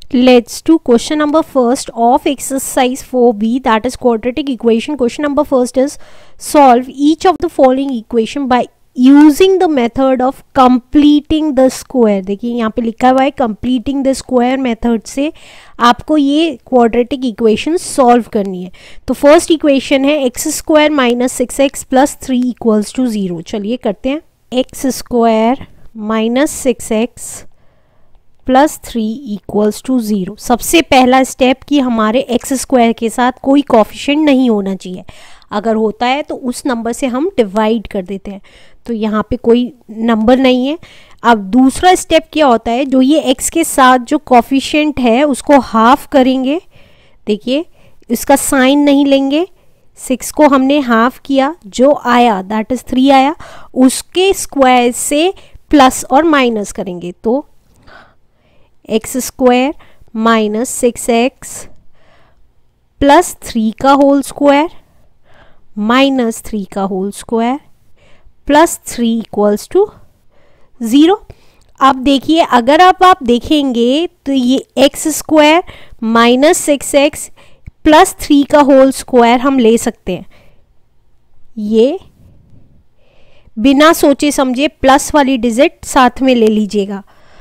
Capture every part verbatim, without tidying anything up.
Let's do question number first of exercise four b, that is quadratic equation. Question number first is solve each of the following equation by using the method of completing the square. देखिए यहाँ पे लिखा हुआ है completing the square method से आपको ये quadratic equation solve करनी है. तो first equation है x square minus six x plus three equals to zero. चलिए करते हैं. x square minus six x plus three equals to zero. सबसे पहला स्टेप कि हमारे एक्स स्क्वायर के साथ कोई कोफिशिएंट नहीं होना चाहिए. अगर होता है तो उस नंबर से हम डिवाइड कर देते हैं. तो यहाँ पे कोई नंबर नहीं है. अब दूसरा स्टेप क्या होता है, जो ये एक्स के साथ जो कोफिशिएंट है उसको हाफ करेंगे. देखिए इसका साइन नहीं लेंगे. सिक्स को हमने हाफ किया, जो आया दैट इज थ्री आया, उसके स्क्वायर से प्लस और माइनस करेंगे. तो x square minus six x plus three का होल स्क्वायर माइनस थ्री का whole square plus three equals to zero. अब देखिए अगर आप आप देखेंगे तो ये x square minus six x plus three का होल स्क्वायर हम ले सकते हैं. ये बिना सोचे समझे प्लस वाली डिजिट साथ में ले लीजिएगा.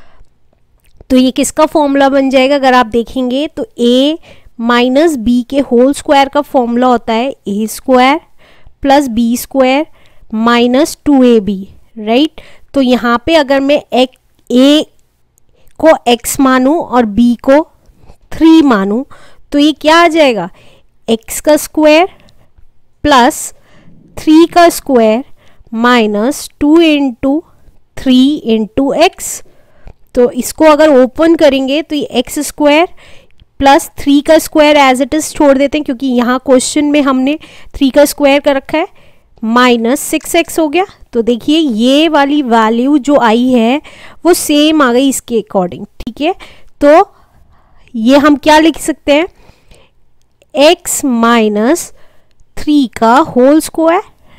तो ये किसका फॉर्मूला बन जाएगा, अगर आप देखेंगे तो a माइनस बी के होल स्क्वायर का फॉर्मूला होता है A square plus B square minus two A B, right. तो यहाँ पे अगर मैं एक a को x मानूं और b को थ्री मानूं तो ये क्या आ जाएगा, x का स्क्वायर प्लस थ्री का square minus two into three into x. तो इसको अगर ओपन करेंगे तो ये एक्स स्क्वायर प्लस थ्री का स्क्वायर एज इट इज छोड़ देते हैं, क्योंकि यहाँ क्वेश्चन में हमने थ्री का स्क्वायर कर रखा है, माइनस सिक्स एक्स हो गया. तो देखिए ये वाली वैल्यू जो आई है वो सेम आ गई इसके अकॉर्डिंग, ठीक है. तो ये हम क्या लिख सकते हैं, एक्स माइनस थ्री का होल स्क्वायर.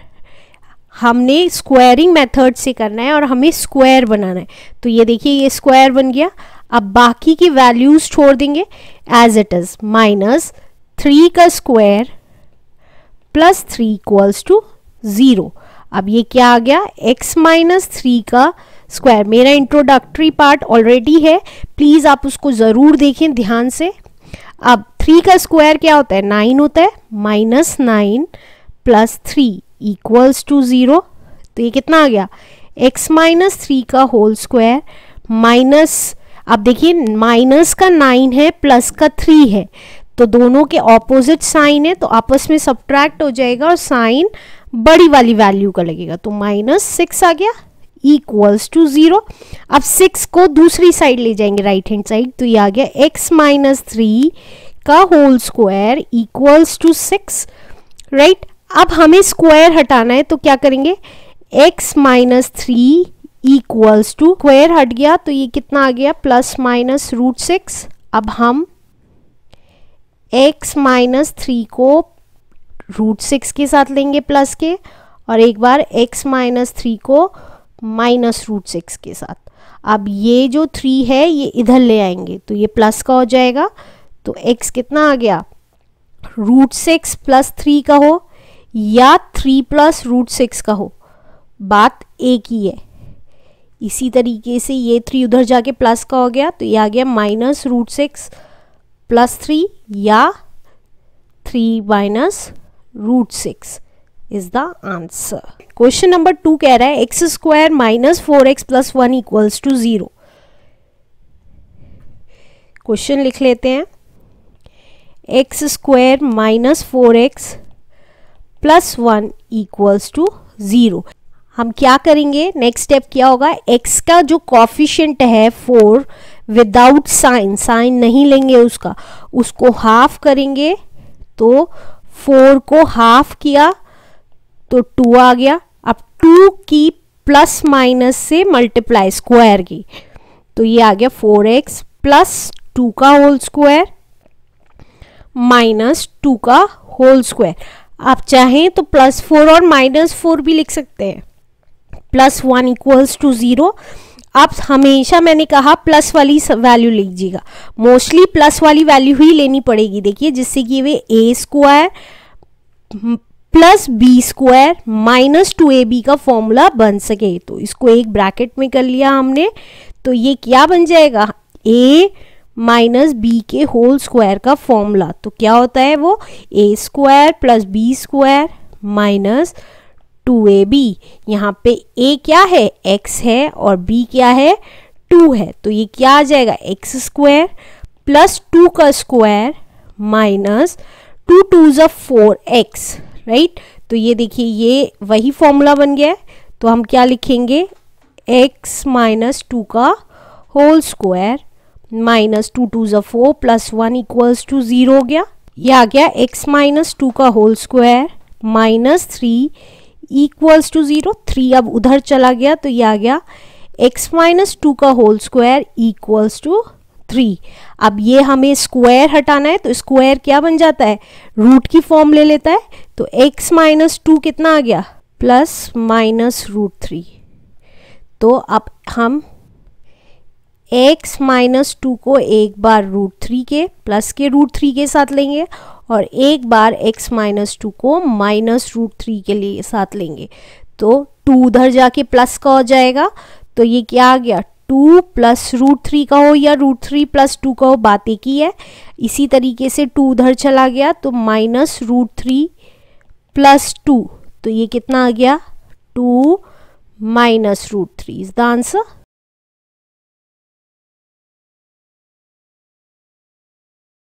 हमने स्क्वायरिंग मेथड से करना है और हमें स्क्वायर बनाना है. तो ये देखिए ये स्क्वायर बन गया. अब बाकी की वैल्यूज छोड़ देंगे as it is, minus three का square plus three equals to zero. अब ये क्या आ गया, x माइनस थ्री का स्क्वायर. मेरा इंट्रोडक्टरी पार्ट ऑलरेडी है, प्लीज़ आप उसको ज़रूर देखें ध्यान से. अब थ्री का स्क्वायर क्या होता है, नाइन होता है, minus nine plus three equals to zero. तो ये कितना आ गया, x माइनस थ्री का होल स्क्वायर माइनस, अब देखिए माइनस का नाइन है प्लस का थ्री है, तो दोनों के ऑपोजिट साइन है, तो आपस में सब्ट्रैक्ट हो जाएगा और साइन बड़ी वाली वैल्यू का लगेगा. तो माइनस सिक्स आ गया इक्वल्स टू ज़ीरो. अब सिक्स को दूसरी साइड ले जाएंगे, राइट हैंड साइड, तो ये आ गया x माइनस थ्री का whole square equals to six, right. अब हमें स्क्वायर हटाना है तो क्या करेंगे, x minus three equals to square हट गया तो ये कितना आ गया, प्लस माइनस रूट सिक्स. अब हम x माइनस थ्री को रूट सिक्स के साथ लेंगे प्लस के, और एक बार x माइनस थ्री को माइनस रूट सिक्स के साथ. अब ये जो थ्री है ये इधर ले आएंगे तो ये प्लस का हो जाएगा. तो x कितना आ गया, रूट सिक्स प्लस थ्री का हो या थ्री प्लस रूट सिक्स का हो, बात एक ही है. इसी तरीके से ये थ्री उधर जाके प्लस का हो गया तो ये आ गया minus root six plus three या three minus root six is the answer. Question number two कह रहा है x square minus four x plus one equals to zero. Question लिख लेते हैं, x square minus four x plus one equals to zero. हम क्या करेंगे, next step क्या होगा, x का जो कॉफिशिएंट है फोर विदाउट साइन, साइन नहीं लेंगे उसका, उसको हाफ करेंगे. तो फोर को हाफ किया तो टू आ गया. अब टू की प्लस माइनस से मल्टीप्लाई स्क्वायर की, तो ये आ गया फोर एक्स प्लस टू का होल स्क्वायर माइनस टू का होल स्क्वायर. आप चाहें तो प्लस फोर और माइनस फोर भी लिख सकते हैं. Plus one equals to zero. आप हमेशा मैंने कहा प्लस वाली वैल्यू लीजिएगा, मोस्टली प्लस वाली वैल्यू ही लेनी पड़ेगी। देखिए जिससे कि वे A square plus B square minus two A B का फॉर्मूला बन सके। तो इसको एक ब्रैकेट में कर लिया हमने, तो ये क्या बन जाएगा, ए माइनस बी के होल स्क्वायर का फॉर्मूला। तो क्या होता है वो, A square plus B square minus two A B. यहाँ पे ए क्या है, एक्स है, और बी क्या है, टू है। तो ये क्या आ जाएगा, एक्स स्क्वायर प्लस टू का स्क्वायर माइनस टू टू ज़ा फोर एक्स, राइट। तो ये देखिए ये वही फॉर्मूला बन गया है। तो हम क्या लिखेंगे, एक्स माइनस टू का whole square minus two two ज़ा four plus one equals to zero हो गया। ये आ गया एक्स माइनस टू का whole square minus three equals to zero. Three अब उधर चला गया तो ये आ गया एक्स माइनस टू का whole square equals to three. अब ये हमें स्क्वायर हटाना है, तो स्क्वायर क्या बन जाता है, रूट की फॉर्म ले लेता है। तो एक्स माइनस टू कितना आ गया, प्लस माइनस रूट थ्री। तो अब हम x माइनस टू को एक बार रूट थ्री के प्लस के रूट थ्री के साथ लेंगे और एक बार x माइनस टू को माइनस रूट थ्री के लिए साथ लेंगे। तो टू उधर जाके प्लस का हो जाएगा। तो ये क्या आ गया, टू प्लस रूट थ्री का हो या रूट थ्री प्लस टू का हो, बात एक ही है। इसी तरीके से टू उधर चला गया तो minus root three plus two. तो ये कितना आ गया, two minus root three is the answer.